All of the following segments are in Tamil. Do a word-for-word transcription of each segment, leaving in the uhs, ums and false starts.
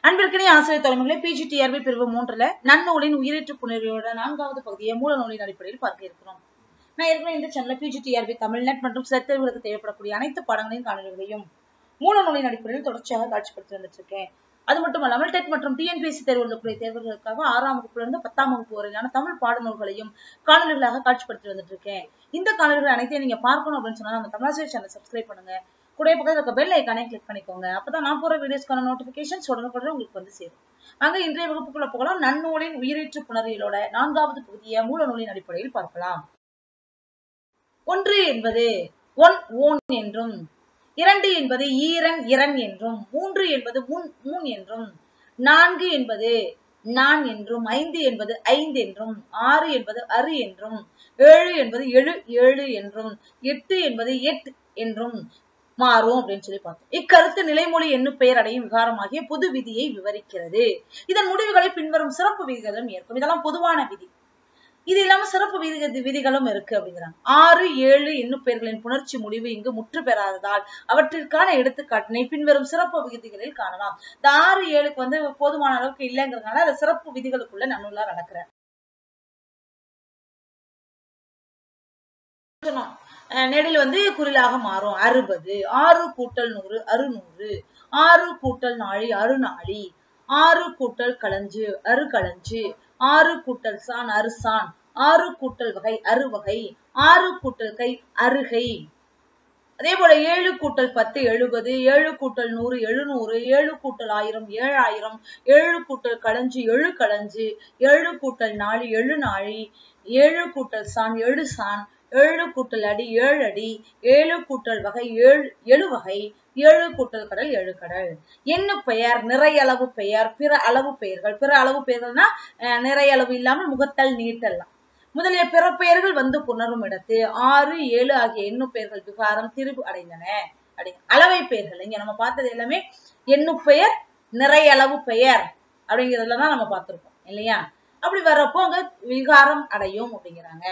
அன்பிற்கினிய ஆசிரியர் தலைமைகளை பிஜிடிஆர்பி பிரிவு மூன்றுல நன்னூலின் உயிரீற்று புணர்ச்சியோட நான்காவது பகுதியை மூல நூலின் அடிப்படையில் பார்க்க இருக்கிறோம். நான் ஏற்கனவே இந்த சேனல்ல பிஜிடிஆர்பி தமிழ்நெட் மற்றும் செத்தேர்வுகளுக்கு தேவைப்படக்கூடிய அனைத்து பாடங்களின் காணொலிகளையும் மூல நூலின் அடிப்படையில் தொடர்ச்சியாக காட்சிப்படுத்தி வந்துட்டு இருக்கேன். அது மட்டும் இல்லாமல் டெட் மற்றும் டிஎன்பிஎஸ்சி தேர்வுகளுக்குரிய தேர்வுகளுக்காக ஆறாம் வகுப்பிலிருந்து பத்தாம் வகுப்பு வரையிலான தமிழ் பாடநூல்களையும் காணொலிகளாக காட்சிப்படுத்தி வந்துட்டு இருக்கேன். இந்த காணொலிகள் அனைத்தையும் நீங்க பார்க்கணும் அப்படின்னு சொன்னா நம்ம தமிழாசிரியர் சேனல் சப்ஸ்கிரைப் பண்ணுங்க. கூட பக்கத்துல இருக்க பெல் ஐகானை கிளிக் பண்ணிக்கோங்க. அப்பதான் நான் போற வீடியோஸ்க்கான நோட்டிபிகேஷன்ஸ் உடனுக்குடன் உங்களுக்கு வந்து சேரும். அங்க இன்றைய வகுப்புக்குள்ள போகலாம். நன்னூலின் உயிரீற்று புணரியலோட நான்காவது பகுதியை மூல நூலின் அடிப்படையில் பார்க்கலாம். ஒன்று என்பது ஒன் ஓன் என்றும், இரண்டு என்பது ஈரன் இரண் என்றும், மூன்று என்பது முன் மூன் என்றும், நான்கு என்பது நான் என்றும், ஐந்து என்பது ஐந்து என்றும், ஆறு என்பது அரு என்றும், ஏழு என்பது எழு ஏழு என்றும், எட்டு என்பது எட் என்றும் மாறும் அப்படின்னு சொல்லி பார்த்தோம். இக்கருத்து நிலைமொழி எண்ணு பெயர் அடையும் விகாரமாகிய பொது விதியை விவரிக்கிறது. இதன் முடிவுகளை பின்வரும் சிறப்பு விதிகளும் ஏற்கும். இதெல்லாம் பொதுவான விதி. இது இல்லாம சிறப்பு விதி விதிகளும் இருக்கு அப்படிங்கிறாங்க. ஆறு ஏழு எண்ணு பெயர்களின் புணர்ச்சி முடிவு இங்கு முற்று பெறாததால் அவற்றிற்கான எடுத்துக்காட்டினை பின்வரும் சிறப்பு விதிகளில் காணலாம். இந்த ஆறு ஏழுக்கு வந்து போதுமான அளவுக்கு இல்லைங்கிறதுனால அது சிறப்பு விதிகளுக்குள்ள நன்னூலா நடக்கிற நெடில் வந்து குறிலாக மாறும். அறுபது, ஆறு கூட்டல் நூறு அறுநூறு, ஆறு கூட்டல் நாழி அறுநாழி, ஆறு கூட்டல் களஞ்சு அறுகளஞ்சு, ஆறு கூட்டல் சான் அறுசான், ஆறு கூட்டல் வகை அறுவகை, ஆறு கூட்டல் கை அருகை. அதே போல ஏழு கூட்டல் பத்து எழுபது, ஏழு கூட்டல் நூறு எழுநூறு, ஏழு கூட்டல் ஆயிரம் ஏழாயிரம், ஏழு கூட்டல் களஞ்சு எழு களஞ்சு, ஏழு கூட்டல் நாழி எழு நாழி, ஏழு கூட்டல் சான் எழு சான், ஏழு கூட்டல் அடி ஏழு அடி, ஏழு கூட்டல் வகை ஏழு எழு வகை, ஏழு கூட்டல் கடல் ஏழு கடல். எண்ணு பெயர், நிறையளவு பெயர், பிற அளவு பெயர்கள். பிற அளவு பெயர்கள்னா நிறையளவு இல்லாமல் முகத்தல் நீட்டல்லாம் முதலிய பிற பெயர்கள் வந்து புணரும் இடத்து ஆறு ஏழு ஆகிய எண்ணு பெயர்கள் விகாரம் திரிபு அடைந்தன. அப்படி அளவை பெயர்கள் இங்க நம்ம பார்த்தது எல்லாமே எண்ணு பெயர் நிறையளவு பெயர் அப்படிங்கிறதுலதான் நம்ம பார்த்திருக்கோம் இல்லையா? அப்படி வர்றப்போ அங்க விகாரம் அடையும் அப்படிங்கிறாங்க.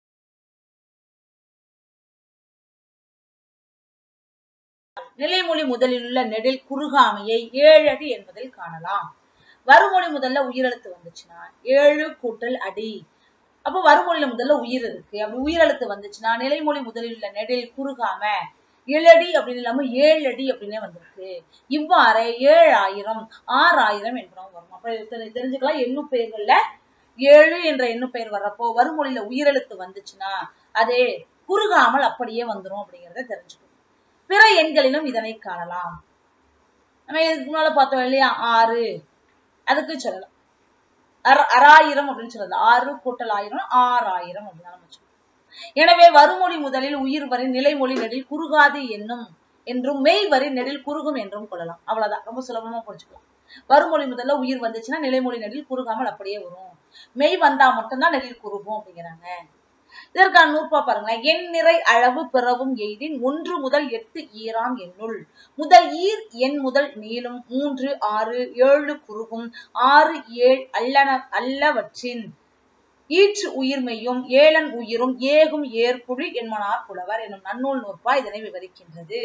நிலைமொழி முதலில் உள்ள நெடில் குறுகாமையை ஏழடி என்பதில் காணலாம். வருமொழி முதல்ல உயிரெழுத்து வந்துச்சுன்னா ஏழு கூட்டல் அடி. அப்போ வருமொழியில முதல்ல உயிர் இருக்கு. அப்படி உயிரெழுத்து வந்துச்சுன்னா நிலைமொழி முதலில் உள்ள நெடில் குறுகாம ஏழடி அப்படின்னு இல்லாம ஏழு அடி அப்படின்னே வந்திருக்கு. இவ்வாறு ஏழாயிரம் ஆறாயிரம் என்பதும் வரும். அப்ப தெரிஞ்சுக்கலாம் எண்ணு பெயர்கள்ல ஏழு என்ற எண்ணு பெயர் வர்றப்போ வருமொழியில உயிரெழுத்து வந்துச்சுன்னா அதே குறுகாமல் அப்படியே வந்துரும் அப்படிங்கிறத தெரிஞ்சுக்கணும். பிற எண்களிலும் இதனை காணலாம். நம்ம இதுக்கு முன்னால பார்த்தோம் இல்லையா? ஆறு அதுக்கு சொல்லலாம் அறாயிரம் அப்படின்னு சொல்லலாம். ஆறு கூட்டல் ஆயிரம் ஆறாயிரம் அப்படின்னு நம்ம சொல்லலாம். எனவே வருமொழி முதலில் உயிர் வரி நிலைமொழி நெடில் குறுகாது என்னும் என்றும் மெய் வரி நெடில் குறுகும் என்றும் கொள்ளலாம். அவ்வளவுதான். ரொம்ப சுலபமா புரிஞ்சுக்கலாம். வருமொழி முதல்ல உயிர் வந்துச்சுன்னா நிலைமொழி நெடில் குறுகாமல் அப்படியே வரும். மெய் வந்தா மட்டும்தான் நெடில் குறுகும் அப்படிங்கிறாங்க. இதற்கான நூற்பா பாருங்களேன். எண் நிறை அளவு பிறவும் எய்தின் ஒன்று முதல் எட்டு ஈராம் எண்ணுள் முதல் ஈர் எண் முதல் நீளும் மூன்று ஆறு ஏழு குறுகும் ஆறு ஏழு அல்லன அல்லவற்றின் ஈற்று உயிர்மையும் ஏழன் உயிரும் ஏகும் ஏற்புழி என்மனார் புலவர் என்னும் நன்னூல் நூற்பா இதனை விவரிக்கின்றது.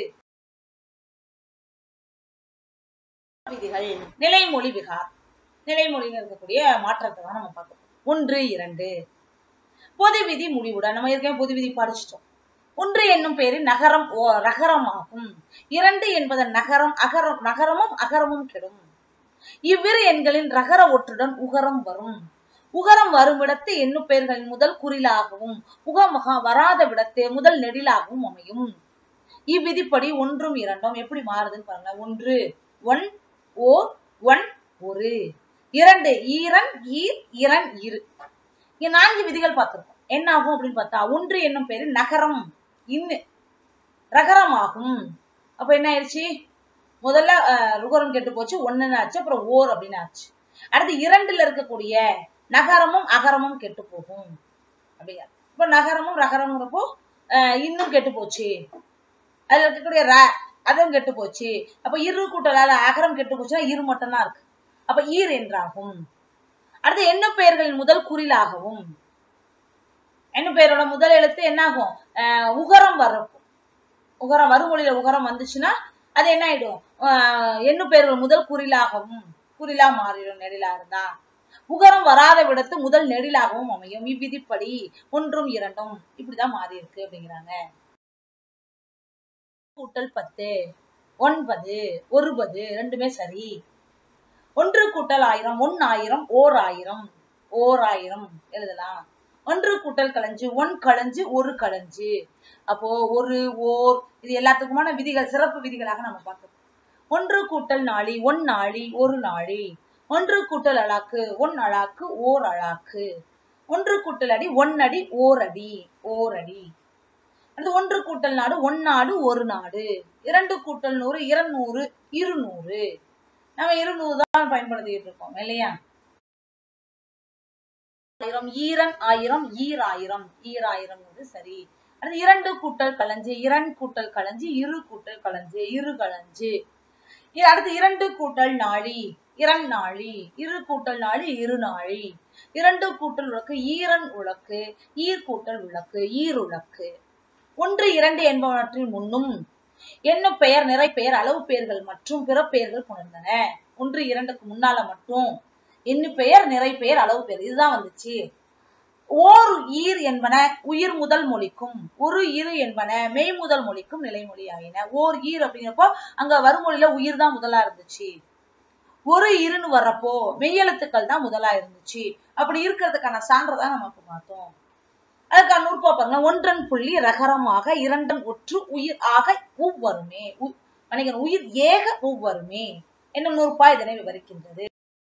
விதிகள். நிலைமொழி விகார். நிலைமொழியில் இருக்கக்கூடிய மாற்றத்தை தான் நம்ம பார்க்கணும். ஒன்று இரண்டு பொது விதி முடிவுடன் நம்ம ஏற்கனவே பொது விதி படிச்சிட்டோம். ஒன்று என்னும் பெயரில் நகரம் ரகரமாகும். இரண்டு என்பதன் நகரம் அகரம் நகரமும் அகரமும் கெடும். இவ்விரு எண்களின் ரகர ஒற்றுடன் உகரம் வரும். உகரம் வரும் இடத்து எண்ணு பெயர்களின் முதல் குறிலாகவும் உகமகா வராத விடத்து முதல் நெடிலாகவும் அமையும். இவ்விதிப்படி ஒன்றும் இரண்டும் எப்படி மாறுதுன்னு பாருங்க. ஒன்று ஒன் ஓர் ஒன் ஒரு. இரண்டு ஈரன் ஈர் இரண் இரு. இங்க நான்கு விதிகள் பார்த்திருக்கோம். என்ன ஆகும் அப்படின்னு பார்த்தா ஒன்று என்னும் பேரு நகரம் இன்னு ரகரமாகும். அப்ப என்ன ஆயிடுச்சு? முதல்ல ருகரம் கெட்டு போச்சு. ஒண்ணுன்னு ஆச்சு. அப்புறம் ஓர் அப்படின்னு ஆச்சு. அடுத்து இரண்டுல இருக்கக்கூடிய நகரமும் அகரமும் கெட்டு போகும் அப்படிங்க. இப்ப நகரமும் ரகரம்ங்கிறப்போ அஹ் இன்னும் கெட்டு போச்சு. அதுல இருக்கக்கூடிய ர அதுவும் கெட்டு போச்சு. அப்ப இரு கூட்டலால அகரம் கெட்டு போச்சுன்னா இரு மட்டும் தான் இருக்கு. அப்ப ஈர் என்றாகும். அடுத்து எண்ணு பெயர்களின் முதல் குறிலாகவும் எண்ணு பெயரோட முதல் எழுத்து என்ன ஆகும்? அஹ் உகரம் வர்றப்போ உகரம் வருமொழியில உகரம் வந்துச்சுன்னா அது என்ன ஆயிடும்? எண்ணு பெயர்கள் முதல் குறிலாகவும் குறிலா மாறிடும் நெடிலா இருந்தா. உகரம் வராத விடத்து முதல் நெடிலாகவும் அமையும். இவ்விதிப்படி ஒன்றும் இரண்டும் இப்படிதான் மாறி இருக்கு அப்படிங்கிறாங்க. கூட்டல் பத்து ஒன்பது ஒருபது ரெண்டுமே சரி. ஒன்று கூட்டல் ஆயிரம் ஒன் ஆயிரம் ஓர் ஆயிரம் ஓர் ஆயிரம் எழுதலாம். ஒன்று கூட்டல் களஞ்சு ஒன் களஞ்சு ஒரு களஞ்சு. அப்போ ஒரு ஓர் இது எல்லாத்துக்குமான விதிகள் சிறப்பு விதிகளாக நம்ம பார்க்கணும். ஒன்று கூட்டல் நாளி ஒன் நாளி ஒரு நாளி. ஒன்று கூட்டல் அழாக்கு ஒன் அழாக்கு ஓர் அழாக்கு. ஒன்று கூட்டல் அடி ஒன் அடி ஓர் அடி ஓர் அடி. அந்த ஒன்று கூட்டல் நாடு ஒன் நாடு ஒரு நாடு. இரண்டு கூட்டல் நூறு இருநூறு இருநூறு. நம்ம இருநூறு தான் பயன்படுத்திட்டு இருக்கோம் இல்லையா? ஆயிரம் ஈரன் ஆயிரம் ஈராயிரம் ஈராயிரம் சரி. அது இரண்டு கூட்டல் களஞ்சு இரண்டு கூட்டல் களஞ்சு இரு கூட்டல் களஞ்சு இரு களஞ்சு. அடுத்து இரண்டு கூட்டல் நாளி இரண் நாளி இரு கூட்டல் நாளி இரு நாளி. இரண்டு கூட்டல் உலக்கு ஈரன் உலக்கு ஈர் கூட்டல் உலக்கு ஈர் உலக்கு. ஒன்று இரண்டு என்பவற்றின் முன்னும் எண்ணும் பெயர் நிறை பெயர் அளவு பெயர்கள் மற்றும் பிற பெயர்கள் புணர்ந்தன. ஒன்று இரண்டுக்கு முன்னால மட்டும் எண்ணு பெயர் நிறை பெயர் அளவு பெயர் இதுதான் வந்துச்சு. ஓர் ஈர் என்பன உயிர் முதல் மொழிக்கும் ஒரு இரு என்பன மெய் முதல் மொழிக்கும் நிலைமொழி ஆகின. ஓர் ஈர் அப்படிங்கிறப்போ அங்க வருமொழியில உயிர் தான் முதலா இருந்துச்சு. ஒரு இருன்னு வர்றப்போ மெய்யெழுத்துக்கள் தான் முதலா இருந்துச்சு. அப்படி இருக்கிறதுக்கான சான்றுதான் நமக்கு பார்த்தோம். அதுக்கான நூற்பா பாருங்க. ஒன்றன் புள்ளி ரகரமாக இரண்டன் ஒற்று உயிர் ஆக ஒவ்வொருமே உயிர் ஏக ஒவ்வொருமே என்னும் நூற்பா இதனை விவரிக்கின்றது.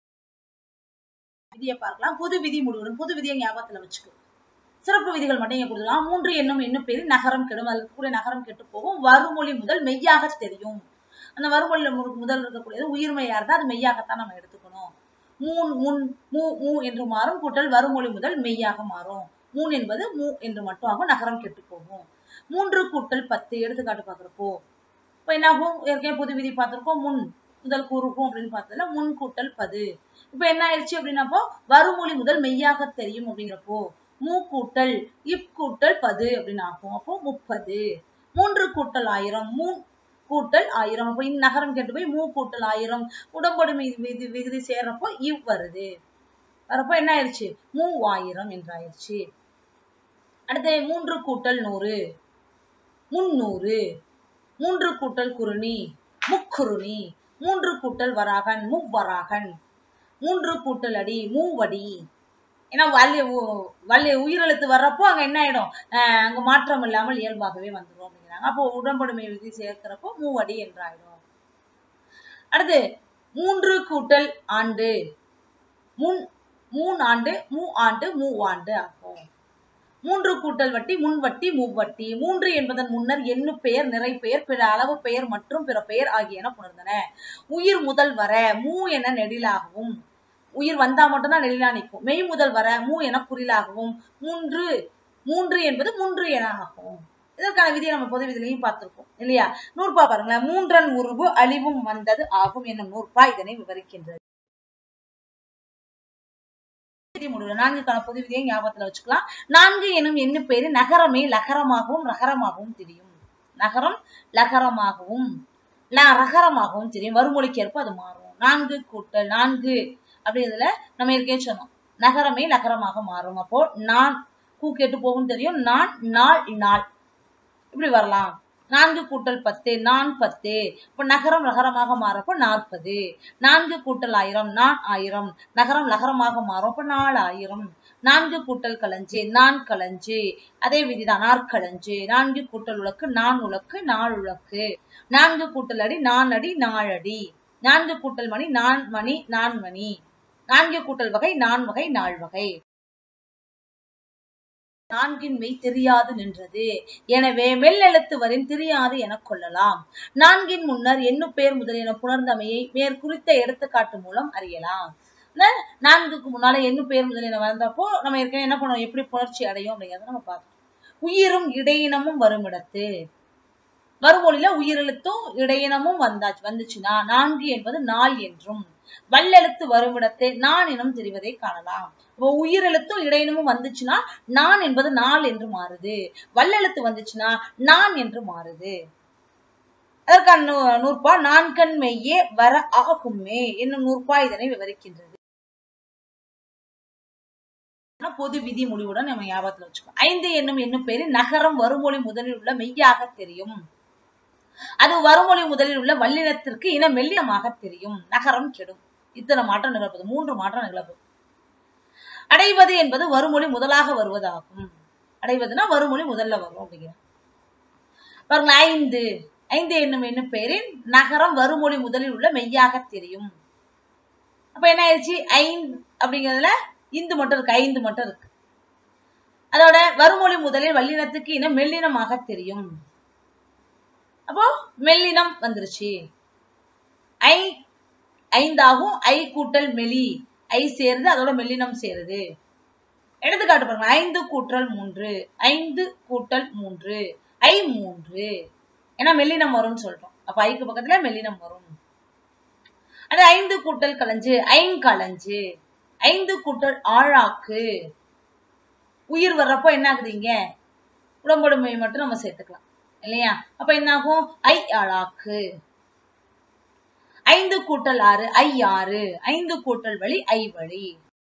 விதியை பார்க்கலாம். பொது விதி முடிவுடன் பொது விதியை ஞாபகத்துல வச்சுக்கோ. சிறப்பு விதிகள் மட்டும் இங்க கொடுக்கலாம். மூன்று என்னும் எண்ணு பேரு நகரம் கெடும். அதுக்கு கூட நகரம் கெட்டு போகும். வருமொழி முதல் மெய்யாக தெரியும். அந்த வருமொழியில முதல் இருக்கக்கூடியது உயிர்மையா இருந்தா அது மெய்யாகத்தான் நம்ம எடுத்துக்கணும். மூன் முன் மூ மூ என்று மாறும். கூட்டல் வருமொழி முதல் மெய்யாக மாறும். மூன் என்பது மூ என்று மட்டும் ஆகும். நகரம் கெட்டு போகும். மூன்று கூட்டல் பத்து எடுத்துக்காட்டு பாக்குறப்போ இப்ப என்ன ஆகும்? ஏற்கனவே பொது விதி பார்த்திருக்கோம். முன் முதல் கூறுக்கும் அப்படின்னு பார்த்ததுல முன் கூட்டல் பது. இப்ப என்ன ஆயிடுச்சு அப்படின்னாப்போ வருமொழி முதல் மெய்யாக தெரியும் அப்படிங்கிறப்போ மூ கூட்டல் இப் கூட்டல் பது அப்படின்னு ஆகும். அப்போ முப்பது. மூன்று கூட்டல் ஆயிரம் மூன் கூட்டல் ஆயிரம். அப்போ இந்த நகரம் கெட்டு போய் மூ கூட்டல் ஆயிரம் உடம்பொடு விதி விகுதி சேர்றப்போ இவ் வருது. வரப்போ என்ன ஆயிடுச்சு? மூவாயிரம் என்றாயிருச்சு. அடுத்து மூன்று கூட்டல் நூறு முன்னூறு. மூன்று கூட்டல் குறுணி முக்குறுணி. மூன்று கூட்டல் வராகன் முவ்வராகன். மூன்று கூட்டல் அடி மூவடி. ஏன்னா வள்ளி வள்ளி உயிரெழுத்து வர்றப்போ அங்க என்ன ஆயிடும்? அஹ் அங்க மாற்றம் இல்லாமல் இயல்பாகவே வந்துடும் அப்படிங்கிறாங்க. அப்போ உடம்படுமை விதி சேர்க்கிறப்போ மூவடி என்றாயிடும். அடுத்து மூன்று கூட்டல் ஆண்டு முன் மூணு ஆண்டு மூ ஆண்டு மூவாண்டு ஆகும். மூன்று கூட்டல் வட்டி முன்வட்டி மூவட்டி. மூன்று என்பதன் முன்னர் எண்ணு பெயர் நிறை பெயர் பிற அளவு பெயர் மற்றும் பிற பெயர் ஆகியன புணர்ந்தன. உயிர் முதல் வர மூ என நெடிலாகவும் உயிர் வந்தா மட்டும்தான் நெடிலா நிற்கும். மெய் முதல் வர மூ என குறிலாகவும் மூன்று மூன்று என்பது மூன்று என ஆகும். இதற்கான விதியை நம்ம பொது விதிலையும் பார்த்திருக்கோம் இல்லையா? நூற்பா பாருங்களேன். மூன்றன் உருவு அழிவும் வந்தது ஆகும் என்னும் நூற்பா இதனை விவரிக்கின்றது. நான்குக்கான பொது விதியை ஞாபகத்துல வச்சுக்கலாம். நான்கு எனும் எண்ணு பேரு நகரமே லகரமாகவும் ரகரமாகவும் தெரியும். நகரம் லகரமாகவும் ரகரமாகவும் தெரியும். வருமொழிக்கு ஏற்ப அது மாறும். நான்கு கூட்டல் நான்கு அப்படிங்கிறதுல நம்ம இருக்கே சொன்னோம். நகரமே லகரமாக மாறும். அப்போ நான் கூ கேட்டு போகும் தெரியும். நான் நாள் நாள் இப்படி வரலாம். நான்கு கூட்டல் பத்து நான் பத்து. இப்ப நகரம் ரகரமாக மாறப்போ நாற்பது. நான்கு கூட்டல் ஆயிரம் நான் ஆயிரம். நகரம் லகரமாக மாறும். அப்ப நாலாயிரம். நான்கு கூட்டல் களஞ்சு நான் களஞ்சு. அதே விதிதான் நாற்களஞ்சு. நான்கு கூட்டல் உலக்கு நான் உலக்கு நாள் உலக்கு. நான்கு கூட்டல் அடி நான் அடி நாளடி. நான்கு கூட்டல் மணி நான் மணி நான் மணி. நான்கு கூட்டல் வகை நான் வகை நாள் வகை. நான்கின் மெய் தெரியாது நின்றது. எனவே மெல்லெழுத்து வரின் தெரியாது என கொள்ளலாம். நான்கின் முன்னர் எண்ணு பெயர் முதலியன புணர்ந்தமையை மேற்குறித்த எடுத்துக்காட்டு மூலம் அறியலாம். நான்குக்கு முன்னால எண்ணு பெயர் முதலியன வந்தப்போ நம்ம ஏற்கனவே என்ன பண்ணுவோம்? எப்படி புணர்ச்சி அடையும் அப்படிங்கிறத நம்ம பார்த்தோம். உயிரும் இடையினமும் வரும் இடத்து வருமொழியில உயிரெழுத்தும் இடையினமும் வந்தாச்சு வந்துச்சுன்னா நான்கு என்பது நாள் என்றும் வல்லெழுத்து வருமிடத்தை நான் எனும் தெரிவதை காணலாம். உயிரெழுத்தும் இடையினமும் வந்துச்சுன்னா நான் என்பது நாள் என்று மாறுது. வல்லெழுத்து வந்துச்சுன்னா நான் என்று மாறுது. அதற்கான நூற்பா நான்கண் மெய்யே வர ஆகுமே என்னும் நூற்பா இதனை விவரிக்கின்றது. பொது விதி முடிவுடன் நம்ம ஞாபகத்துல வச்சுக்கோம். ஐந்து என்னும் என்னும் பேரில் நகரம் வருமொழி முதலில் உள்ள மெய்யாக தெரியும். அது வருமொழி முதலில் உள்ள வல்லினத்திற்கு இன மெல்லினமாக தெரியும். நகரம் கெடும். இத்தனை மாற்றம் நிகழ்ப்பது, மூன்று மாற்றம் நிகழ்ப்பது. அடைவது என்பது வருமொழி முதலாக வருவதாகும். அடைவதுனா வருமொழி முதல்ல வரும் அப்படிங்கிற பாருங்க. ஐந்து ஐந்து என்னும் என்னும் பேரில் நகரம் வருமொழி முதலில் உள்ள மெய்யாக தெரியும். அப்ப என்ன ஆயிடுச்சு? ஐந்து அப்படிங்கிறதுல இந்து மட்டும் இருக்கு, ஐந்து மட்டும் இருக்கு. அதோட வருமொழி முதலில் வல்லினத்துக்கு இனம் மெல்லினமாக தெரியும். அப்போ மெல்லினம் வந்துருச்சு. ஐ ஐந்தாகும். ஐ கூட்டல் மெலி, ஐ சேருது, அதோட மெல்லினம் சேருது. எடுத்துக்காட்டு பாருங்க. ஐந்து கூட்டல் மூன்று, ஐந்து கூட்டல் மூன்று, ஐ மூன்று. ஏன்னா மெல்லினம் வரும்னு சொல்றோம். அப்ப ஐக்கு பக்கத்துல மெல்லினம் வரும். அது ஐந்து கூட்டல் களஞ்சு, ஐங்கலஞ்சு. ஐந்து கூட்டல் ஆழாக்கு, உயிர் வர்றப்போ என்ன ஆகுதுங்க? உடம்பொடுமை மட்டும் நம்ம சேர்த்துக்கலாம் இல்லையா? அப்ப என்ன ஆகும்? ஐ ஆழாக்கு. ஐந்து கூட்டல் ஆறு, ஐ ஆறு. ஐந்து கூட்டல் வழி, ஐ வழி.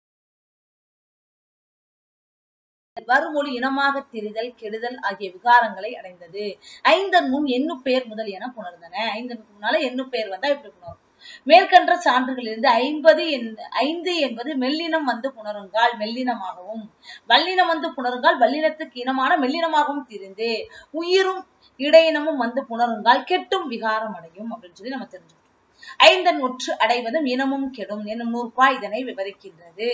வருமொழி இனமாக திரிதல் கெடுதல் ஆகிய விகாரங்களை அடைந்தது. ஐந்தன் முன் எண்ணு பெயர் முதல் என புணர்ந்தன. ஐந்தனுக்கு முன்னால எண்ணு பெயர் வந்தா இப்படி புணரும். மேற்கண்ட சான்றுகளிலிருந்து ஐம்பது ஐந்து என்பது மெல்லினம் வந்து புணருங்கால் மெல்லினமாகவும், வல்லினம் வந்து புணருங்கால் வல்லினத்துக்கு இனமான மெல்லினமாகவும் திரிந்து, உயிரும் இடையினமும் வந்து புணருங்கால் கெட்டும் விகாரம் அடையும் அப்படின்னு சொல்லி நம்ம தெரிஞ்சுக்கணும். ஐந்தன் ஒற்று அடைவதும் இனமும் கெடும் என்னும் நூற்பா இதனை விவரிக்கின்றது.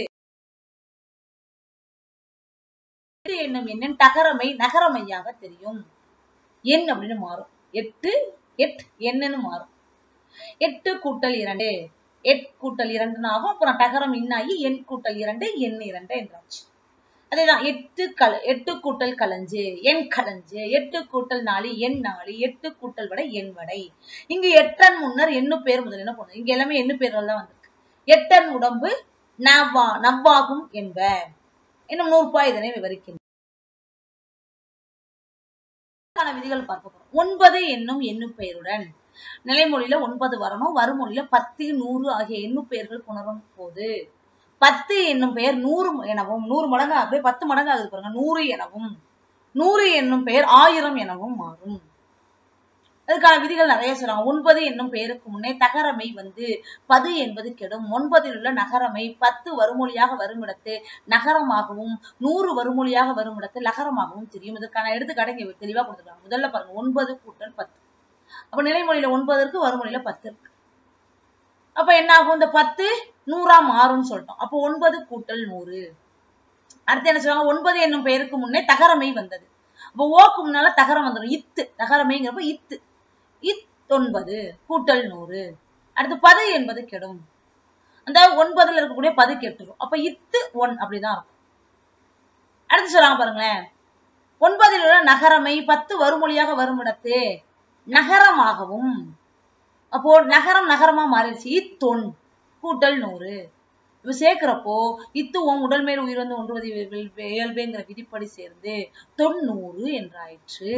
என்னும் எண்ணின் தகரமை நகரமையாக தெரியும். எண் அப்படின்னு மாறும். எட்டு எட் என்னன்னு மாறும். எட்டு கூட்டல் இரண்டு, எட் கூட்டல் இரண்டு ஆகும். அப்புறம் தகரம் இன்னாகி எண் கூட்டல் இரண்டு, எண் இரண்டு என்றாச்சு. அதேதான் எட்டு கல எட்டு கூட்டல் களஞ்சு, எண் களஞ்சு. எட்டு கூட்டல் நாலு, எண் நாலு. எட்டு கூட்டல் வடை, எண் வடை. இங்கு எட்டன் முன்னர் எண்ணு பேர் முதல் என்ன போனோம். இங்க எல்லாமே எண்ணு பேர்கள் தான் வந்திருக்கு. எட்டன் உடம்பு நவ்வா நவ்வாகும் என்ப என்னும் நூற்பா இதனை விவரிக்கின்றன. விதிகள் பார்க்க போறோம். ஒன்பது என்னும் எண்ணு பெயருடன் நிலைமொழியில ஒன்பது வரணும். வருமொழியில பத்து நூறு ஆகிய எண்ணு பெயர்கள் புணரும் போது பத்து என்னும் பெயர் நூறு எனவும், நூறு மடங்கு அப்படியே பத்து மடங்கு ஆகுது பாருங்க, நூறு எனவும், நூறு என்னும் பெயர் ஆயிரம் எனவும் மாறும். அதுக்கான விதிகள் நிறைய சொல்றாங்க. ஒன்பது என்னும் பெயருக்கு முன்னே தகரமை வந்து பது என்பது கெடும். ஒன்பதில் உள்ள நகரமை பத்து வருமொழியாக வருமிடத்து நகரமாகவும், நூறு வருமொழியாக வருமிடத்து லகரமாகவும் தெரியும். இதற்கான எடுத்துக்காட்டு இங்க தெளிவா கொடுத்துருக்காங்க. முதல்ல பாருங்க, ஒன்பது கூட்டல் பத்து. அப்ப நிலைமொழியில ஒன்பது இருக்கு, வருமொழியில பத்து இருக்கு. அப்ப என்ன ஆகும்? இந்த பத்து நூறா மாறும்னு சொல்லிட்டோம். அப்போ ஒன்பது கூட்டல் நூறு. அடுத்து என்ன சொல்றாங்க? ஒன்பது என்னும் பெயருக்கு முன்னே தகரமை வந்தது. அப்போ ஓக்கு முன்னால தகரம் வந்துடும். இத்து தகரமைங்கிறப்ப இத்து இத்தொன்பது கூட்டல் நூறு. அடுத்து பது என்பது கெடும். அந்த ஒன்பதுல இருக்கக்கூடிய பது கெட்டுரும். அப்ப இத்து ஒன் அப்படிதான் இருக்கும். அடுத்து சொல்றாங்க பாருங்களேன், ஒன்பதில் உள்ள நகரமை பத்து வருமொழியாக வருமிடத்து நகரமாகவும், அப்போ நகரம் நகரமா மாறிடுச்சு. இத்தொன் கூட்டல் நூறு. இப்ப சேர்க்கிறப்போ இத்து ஓம் உடல் மேல் உயிர் வந்து ஒன்றுவது இயல்புங்கிற விதிப்படி சேர்ந்து தொண்ணூறு என்றாயிற்று.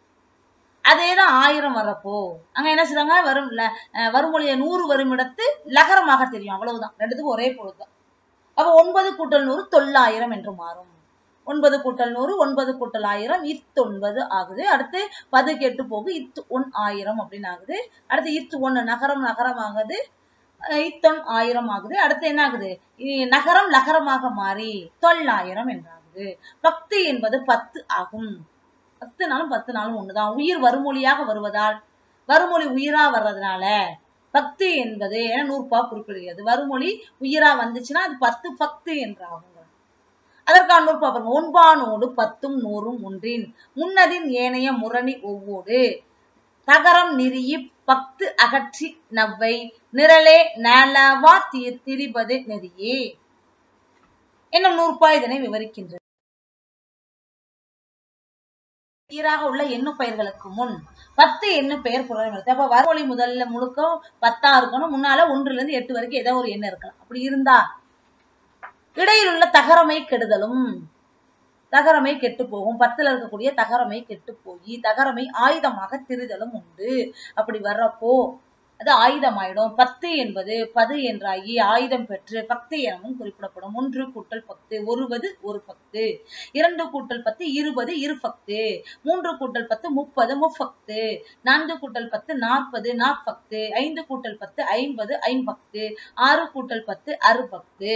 அதேதான் ஆயிரம் வர்றப்போ அங்க என்ன சொல்றாங்க? வரும் வருமொழிய நூறு வருமிடத்து லகரமாக தெரியும். அவ்வளவுதான், ரெண்டுத்துக்கும் ஒரே பொழுதுதான். அப்ப ஒன்பது கூட்டல் நூறு தொள்ளாயிரம் என்று மாறும். ஒன்பது கூட்டல் நூறு, ஒன்பது கூட்டல் ஆயிரம், இத்தொன்பது ஆகுது. அடுத்து பது கெட்டு போகு, இத்து ஒன் ஆயிரம் அப்படின்னு ஆகுது. அடுத்து இத்து ஒன்னு நகரம் நகரம் ஆகுது, இத்தொன் ஆயிரம் ஆகுது. அடுத்து என்ன ஆகுது? நகரம் நகரமாக மாறி தொள்ளாயிரம் என்றாகுது. பத்து என்பது பத்து ஆகும். பத்து நாளும் பத்து நாளும் ஒண்ணுதான். உயிர் வருமொழியாக வருவதால், வருமொழி உயிரா வர்றதுனால பத்து என்பது என நூற்பா குறிப்பிடுகிறது. வருமொழி உயிரா வந்துச்சுன்னா அது பத்து பத்து என்றாகும். அதற்கான நூற்பா பாருங்க. ஒன்பானோடு பத்தும் நூறும் ஒன்றின் முன்னதின் ஏனைய முரணி ஒவ்வொரு தகரம் நிறியி பத்து அகற்றி நவ்வை நிரலே நலவா திரிபது நெறியே என்னும் நூற்பா இதனை விவரிக்கின்றது. ஈராக உள்ள எண்ணு பெயர்களுக்கு முன் பத்து எண்ணு பெயர் புலனெடுத்து. அப்ப வருமொழி முதல்ல முழுக்க பத்தா இருக்கணும். முன்னால ஒன்றுல இருந்து எட்டு வரைக்கும் ஏதோ ஒரு எண்ணு இருக்கலாம். அப்படி இருந்தா இடையில் உள்ள தகரமை கெடுதலும் தகரமை கெட்டு போகும். பத்துல இருக்கக்கூடிய தகரமை கெட்டு போய் தகரமை ஆயுதமாக திரிதலும் உண்டு. அப்படி வர்றப்போ அது ஆயுதமாயிடும். பத்து என்பது பது என்றாகி ஆயுதம் பெற்று பத்து எனவும் குறிப்பிடப்படும். ஒன்று கூட்டல் பத்து ஒருவது ஒரு பத்து, இரண்டு கூட்டல் பத்து இருபது இரு பத்து, மூன்று கூட்டல் பத்து முப்பது முப்பத்து, நான்கு கூட்டல் பத்து நாற்பது நாற்பத்து, ஐந்து கூட்டல் பத்து ஐம்பது ஐம்பத்து, ஆறு கூட்டல் பத்து அறுபத்து,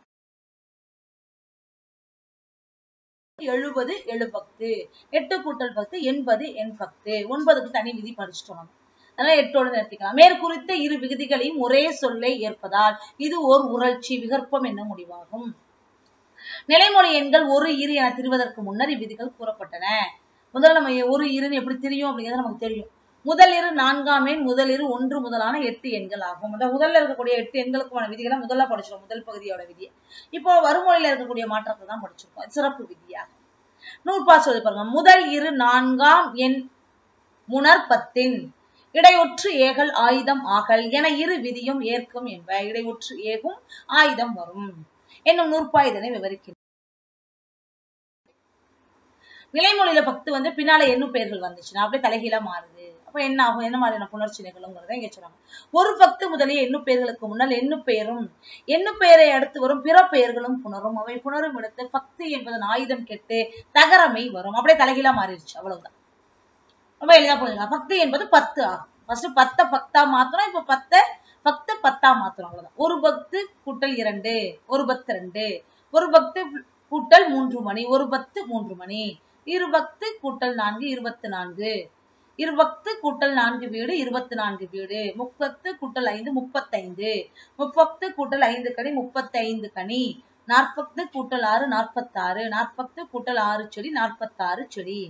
எழுபது எழுபத்து, எட்டு கூட்டல் பத்து எண்பது எண்பத்து. ஒன்பதுக்கு தனி விதி படிச்சுட்டோம். அதனால எட்டோடு நிறுத்திக்கலாம். மேற்குறித்த இரு விகுதிகளையும் ஒரே சொல்லை ஏற்பதால் இது ஓர் உறழ்ச்சி விகற்பம் என்னும் முடிவாகும். நிலைமொழி எண்கள் ஒரு இரு என திரிவதற்கு முன்னர் இவ்விதிகள் கூறப்பட்டன. முதல்ல நம்ம ஒரு இருன்னு எப்படி தெரியும் அப்படிங்கிறது நமக்கு தெரியும். முதல் இரு நான்காம் எண் முதல் இரு ஒன்று முதலான எட்டு எண்கள் ஆகும். அந்த முதல்ல இருக்கக்கூடிய எட்டு எண்களுக்குமான விதிகளை முதல்ல படிச்சிடும். முதல் பகுதியோட விதியை இப்போ வருமொழியில இருக்கக்கூடிய மாற்றத்தை தான் படிச்சிருக்கோம். சிறப்பு விதியாக நூற்பா சொல்லி பாருங்க. முதல் இரு நான்காம் எண் முனர் பத்தின் இடையொற்று ஏகல் ஆயுதம் ஆகல் என இரு விதியும் ஏற்கும் என்ப. இடையொற்று ஏகும் ஆயுதம் வரும் என்னும் நூற்பா இதனை விவரிக்கிறது. நிலைமொழியில பத்து வந்து பின்னால எண்ணும் பெயர்கள் வந்துச்சுன்னா அப்படியே தலைகீழா மாறுது. அப்ப என்ன ஆகும்? என்ன மாதிரியான புணர்ச்சி நிகழுங்கிறத இங்க சொல்றாங்க. ஒரு பத்து முதலிய எண்ணு பெயர்களுக்கு முன்னால் எண்ணு பெயரும் எண்ணு பெயரை அடுத்து வரும் பிற பெயர்களும் புணரும். அவை புணரும் இடத்து பத்து என்பதன் ஆயுதம் கெட்டு தகரமை வரும். அப்படியே தலைகீழா மாறிடுச்சு. அவ்வளவுதான். ரொம்ப எளிதா புரிஞ்சுக்கலாம். பத்து என்பது பத்து ஆகும். ஃபர்ஸ்ட் பத்த பத்தா மாத்திரம். இப்ப பத்த பத்து பத்தா மாத்திரம். அவ்வளவுதான். ஒரு பத்து கூட்டல் இரண்டு ஒரு பத்து ரெண்டு, ஒரு பத்து கூட்டல் மூன்று மணி ஒரு பத்து மூன்று மணி, இரு பத்து கூட்டல் நான்கு இருபத்தி நான்கு, இரு பத்து கூட்டல் நான்கு வீடு இருபத்தி நான்கு வீடு, முப்பத்து கூட்டல் ஐந்து முப்பத்தைந்து, முப்பத்து கூட்டல் ஐந்து கனி முப்பத்தி ஐந்து கனி, நாற்பத்து கூட்டல் ஆறு நாற்பத்தாறு, நாற்பத்து கூட்டல் ஆறு செடி நாற்பத்தாறு செடி,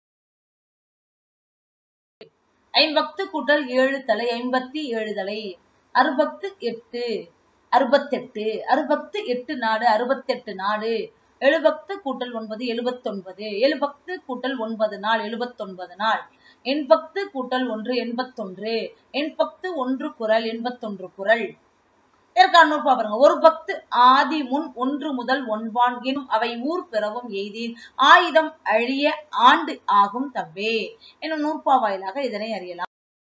ஐம்பத்து கூட்டல் ஏழு தலை ஐம்பத்தி ஏழு தலை, அறுபத்து எட்டு அறுபத்தெட்டு, அறுபத்து எட்டு நாடு அறுபத்தெட்டு நாடு, எழுபத்து கூட்டல் ஒன்பது எழுபத்தொன்பது, எழுபத்து கூட்டல் ஒன்பது நாள் எழுபத்தொன்பது நாள், எண்பத்து கூட்டல் ஒன்று எண்பத்தொன்று, எண்பத்து ஒன்று குரல் எண்பத்தொன்று குரல். இதற்கான பாருங்க. ஒரு பத்து ஆதி முன் ஒன்று முதல் ஒன்பான் எனும் அவை ஊர் பிறவும் எய்தீன் ஆயுதம் அழிய ஆண்டு ஆகும் தவ்வே என்னும் நூற்பா வாயிலாக இதனை அறியலாம்.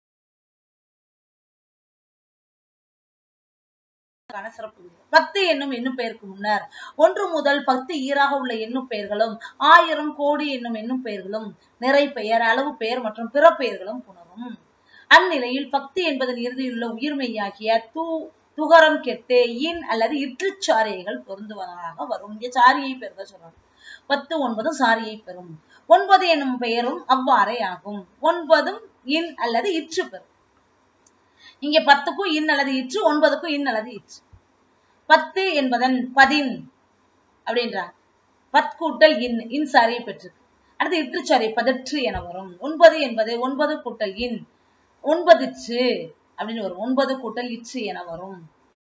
சிறப்பு பத்து என்னும் எண்ணும் பெயருக்கு முன்னர் ஒன்று முதல் பத்து ஈராக உள்ள எண்ணும் பெயர்களும் ஆயிரம் கோடி என்னும் எண்ணும் பெயர்களும் நிறை பெயர் அளவு பெயர் மற்றும் பிற பெயர்களும் புணரும். அந்நிலையில் பத்து என்பதன் இறுதியுள்ள உயிர்மெய்யாகிய தூ துகரம் கெட்டு இன் அல்லது இற்றுச்சாரியைகள் பொருந்துவதாக வரும். இங்க சாரியை பெறுத சொல்றாங்க. பத்து ஒன்பதும் சாரியை பெறும். ஒன்பது என்னும் பெயரும் அவ்வாறே ஆகும். ஒன்பதும் இன் அல்லது இற்று பெறும். இங்க பத்துக்கும் இன் அல்லது இற்று, ஒன்பதுக்கும் இன் அல்லது இற்று. பத்து என்பதன் பதின் அப்படின்றாங்க. பத் கூட்டல் இன் இன் சாரியை பெற்றிருக்கு. அடுத்து இற்றுச்சாரி பதிற்று என வரும். ஒன்பது என்பது ஒன்பது கூட்டல் இன் ஒன்பதிற்று அப்படின்னு வரும். ஒன்பது கூட்டல் இற்று என வரும்.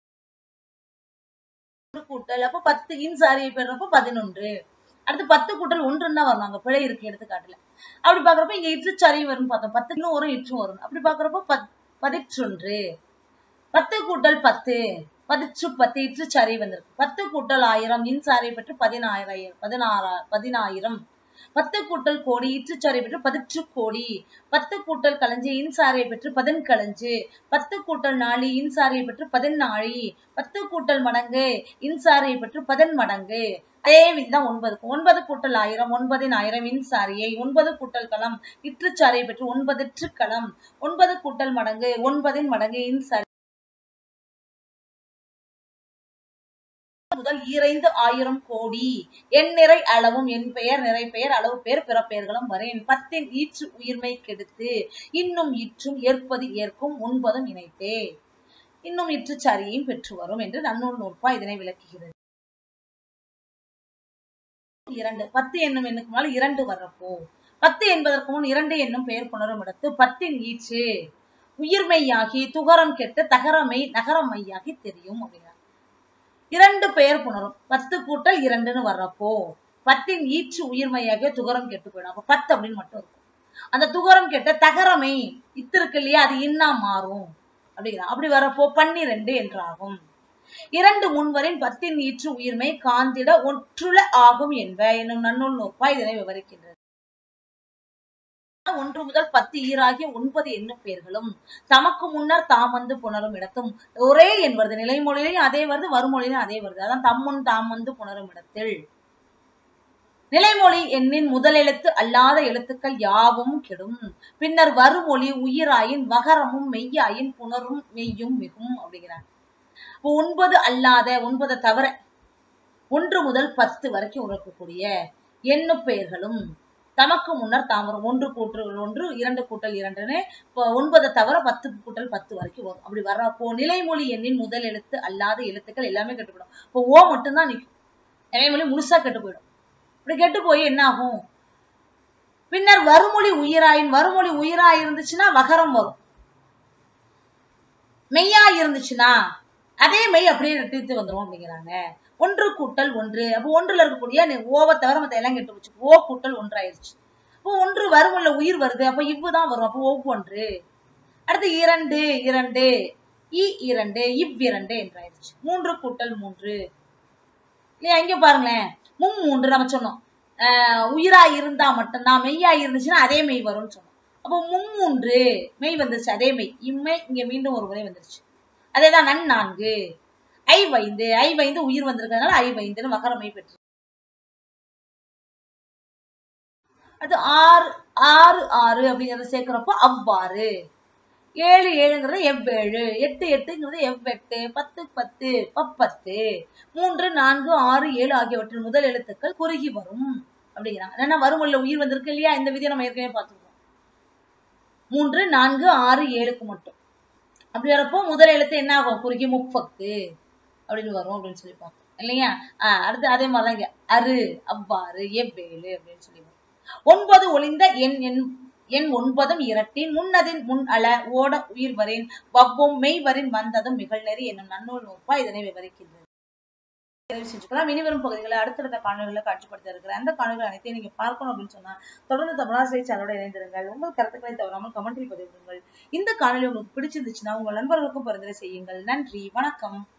கூட்டல் அப்ப பத்து இன் சாரியை பெறப்போ பதினொன்று. அடுத்து பத்து கூட்டல் ஒன்றுன்னா வரும். அங்க பிழை இருக்கு எடுத்துக்காட்டுல. அப்படி பாக்குறப்ப இங்க இற்றுச்சாரியும் வரும் பார்த்தோம். பத்துன்னு ஒரு இற்றும் வரும். அப்படி பாக்குறப்போ பத் பதிற்றொன்று. பத்து கூட்டல் பத்து பதிற்று பத்து இற்றுச்சாரி வந்திருக்கு. பத்து கூட்டல் ஆயிரம் இன் சாரியை பெற்று பதினாயிரம் பதினாறா பதினாயிரம். பத்து கூட்டல் கோடி இற்றுச்சாரியை பெற்று பதிற்று கோடி. பத்து கூட்டல் களஞ்சி இன்சாரியை பெற்று பதின் களஞ்சு. பத்து கூட்டல் நாளி இன்சாரியை பெற்று பதினாழி. பத்து கூட்டல் மடங்கு இன்சாரியை பெற்று பதின் மடங்கு. அதே விதிதான் ஒன்பதுக்கு. ஒன்பது கூட்டல் ஆயிரம் ஒன்பதின் ஆயிரம் இன்சாரியை. ஒன்பது கூட்டல் களம் இற்றுச்சாரியை பெற்று ஒன்பதிற்று களம். ஒன்பது கூட்டல் மடங்கு ஒன்பதின் மடங்கு இன்சாரி முதல் ஈரைந்து ஆயிரம் கோடி. எண் நிறை அளவும் என் பெயர் நிறை பெயர் அளவு பெயர் பிற பெயர்களும் வரேன். பத்தின் ஈற்று உயிர்மை கெடுத்து இன்னும் இற்றும் ஏற்பது ஏற்கும் ஒன்பதும் இணைத்தே இன்னும் இற்றுச்சாரியையும் பெற்று வரும் என்று நன்னூல் நூற்பா இதனை விளக்குகிறது. இரண்டு பத்து என்னும் எண்ணுக்கு முன்னால் இரண்டு வர்றப்போ பத்து என்பதற்கு முன் இரண்டு என்னும் பெயர் புணரும் இடத்து பத்தின் ஈற்று உயிர்மையாகி துகரம் கெட்டு தகரமை நகரமையாகி தெரியும் அப்படிங்கிறார். இரண்டு பெயர் புணரும். பத்து கூட்டல் இரண்டுன்னு வர்றப்போ பத்தின் ஈற்று உயிர்மையாகிய துகரம் கெட்டு போயிடும். அப்ப பத்து அப்படின்னு மட்டும் இருக்கும். அந்த துகரம் கெட்ட தகரமை இத்து இருக்கு இல்லையா, அது இன்னா மாறும் அப்படிங்கிறான். அப்படி வர்றப்போ பன்னிரண்டு என்றாகும். இரண்டு முன்வரின் பத்தின் ஈற்று உயிர்மை காந்திட ஒற்றுல ஆகும் என்ப என்னும் நன்னூல் நூற்பா இதனை விவரிக்கின்றது. ஒன்று முதல் பத்து ஈராகிய ஒன்பது எண்ணும் பெயர்களும் தமக்கு முன்னர் தாம் வந்து புணரும் இடத்தும் ஒரே எண் வருது. நிலைமொழியிலையும் அதே வருது, வருமொழியிலும் அதே வருது. அதான் தம்முன் தாம் வந்து புணரும் இடத்தில். நிலைமொழி எண்ணின் முதல் எழுத்து அல்லாத எழுத்துக்கள் யாவும் கெடும். பின்னர் வருமொழி உயிராயின் வகரமும் மெய்யாயின் புணரும் மெய்யும் மிகும் அப்படிங்கிறாங்க. இப்போ ஒன்பது அல்லாத ஒன்பதை தவிர ஒன்று முதல் பத்து வரைக்கும் இருக்கக்கூடிய எண்ணு பெயர்களும் தமக்கு முன்னர் தாம் வரும். ஒன்று கூட்டல் ஒன்று, இரண்டு கூட்டல் இரண்டுன்னு இப்போ ஒன்பதை தவிர பத்து கூட்டல் பத்து வரைக்கும் வரும். அப்படி வர்றப்போ நிலைமொழி எண்ணின் முதல் எழுத்து அல்லாத எழுத்துக்கள் எல்லாமே கெட்டு போயிடும். இப்போ ஓ மட்டும்தான் நிற்கும். நிலைமொழி முழுசா கெட்டு போயிடும். இப்படி கெட்டு போய் என்ன ஆகும்? பின்னர் வருமொழி உயிராயின் வருமொழி உயிரா இருந்துச்சுன்னா வகரம் வரும். மெய்யா இருந்துச்சுன்னா அதே மெய் அப்படியே ரெட்டித்து வந்துடும் அப்படிங்கிறாங்க. ஒன்று கூட்டல் ஒன்று, அப்போ ஒன்றுல இருக்கக்கூடிய ஓவை தவிர மத்த எல்லாம் கெட்டு போச்சு. ஓ கூட்டல் ஒன்று ஆயிடுச்சு. அப்போ ஒன்று வருமொழில உயிர் வருது, அப்ப இவ்வுதான் வரும். அப்போ ஒவ்வொன்று. அடுத்து இரண்டு இரண்டு இ இரண்டு இவ்விரண்டு என்றாயிருச்சு. மூன்று கூட்டல் மூன்று இல்லையா? இங்க பாருங்களேன், மும்மூன்று நம்ம சொன்னோம். ஆஹ் உயிரா இருந்தா மட்டும்தான், மெய்யா இருந்துச்சுன்னா அதே மெய் வரும்னு சொன்னோம். அப்போ மும்மூன்று மெய் வந்துருச்சு, அதே மெய். இம்மை இங்க மீண்டும் ஒரு முறை வந்துருச்சு. அதேதான் நன் நான்கு ஐ வைந்து ஐ வைந்து உயிர் வந்திருக்கிறதுனால ஐ வைந்துன்னு வகரமை பெற்று. அது ஆறு ஆறு ஆறு அப்படிங்கறத சேர்க்கிறப்போ அவ்வாறு. ஏழு ஏழுங்கிறது எவ்வேழு, எட்டு எட்டுங்கிறது எவ்வெட்டு, பத்து பத்து பப்பத்து. மூன்று நான்கு ஆறு ஏழு ஆகியவற்றின் முதல் எழுத்துக்கள் குறுகி வரும் அப்படிங்கிறாங்க. ஏன்னா வருமொழில உயிர் வந்திருக்கு இல்லையா? இந்த விதியை நம்ம ஏற்கனவே பார்த்துருக்கோம். மூன்று நான்கு ஆறு ஏழுக்கு மட்டும். அப்படி வரப்போ முதல் எழுத்து என்ன ஆகும்? குறுகி முப்பத்து அப்படின்னு வரும் அப்படின்னு சொல்லி பார்த்தோம் இல்லையா? ஆஹ் அடுத்து அதே மாதிரிதான் இங்க அரு அவ்வாறு எவ்வேழு அப்படின்னு சொல்லி வரும். ஒன்பது ஒளிந்த எண் எண் எண் ஒன்பதும் இரட்டின் முன்னதின் முன் அல ஓட உயிர் வரின் வவ்வும் மெய் வரின் வந்ததும் நிகழ்நெறி என்னும் நன்னூல் நூற்பா இதனை விவரிக்கின்றது. செஞ்சுக்கலாம். இனிவரும் பகுதிகளை அடுத்தடுத்த காணொலிகளை காட்சிப்படுத்த இருக்கிற அந்த காணொலிகள் அனைத்தையும் நீங்க பார்க்கணும் அப்படின்னு சொன்னா தொடர்ந்து தமிழாசிரியர் சேனலோட இணைந்திருங்கள். உங்கள் கருத்துக்களை தவறாமல் கமெண்ட்ரி பதிவிடுங்கள். இந்த காணொலி உங்களுக்கு பிடிச்சிருந்துச்சுன்னா உங்கள் நண்பர்களுக்கும் பரிந்துரை செய்யுங்கள். நன்றி, வணக்கம்.